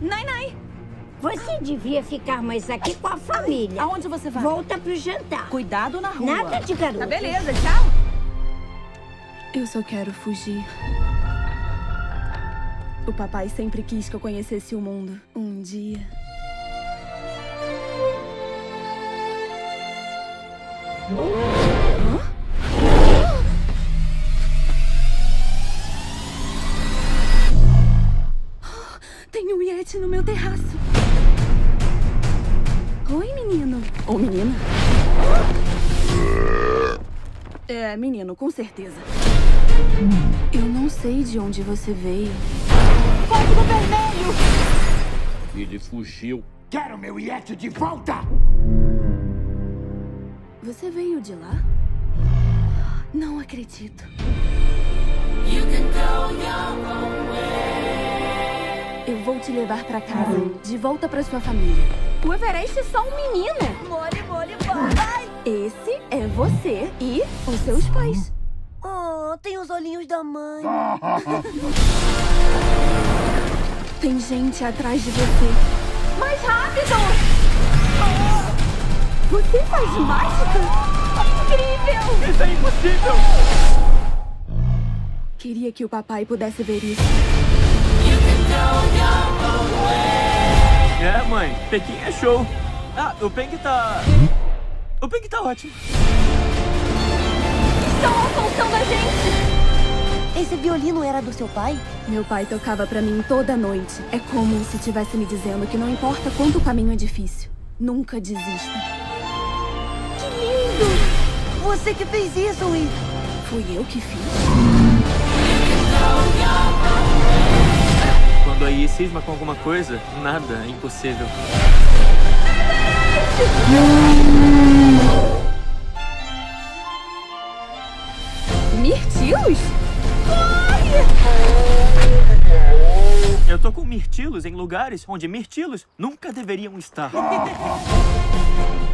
Nai. Você devia ficar mais aqui com a família. Aonde você vai? Volta pro jantar. Cuidado na rua. Nada de garoto. Tá beleza, tchau. Eu só quero fugir. O papai sempre quis que eu conhecesse o mundo. Um dia. Tem um Yeti no meu terraço. Oi, menino. Ou menina. É, menino, com certeza. Eu não sei de onde você veio. Código vermelho! Ele fugiu. Quero meu Yeti de volta! Você veio de lá? Não acredito. Eu vou te levar pra casa, de volta pra sua família. O Everest é só um menino. Mole, vai! Esse é você e os seus pais. Oh, tem os olhinhos da mãe. Tem gente atrás de você. Mais rápido! Você faz mágica? Incrível! Isso é impossível! Queria que o papai pudesse ver isso. É, mãe, Pequim é show. Ah, o Peng tá ótimo. Estão assaltando a gente! Esse violino era do seu pai? Meu pai tocava pra mim toda noite. É como se estivesse me dizendo que não importa quanto o caminho é difícil, nunca desista. Que lindo! Você que fez isso, Will. Fui eu que fiz. Quando aí cisma com alguma coisa, nada é impossível. Mirtilos? Corre! Eu tô com mirtilos em lugares onde mirtilos nunca deveriam estar.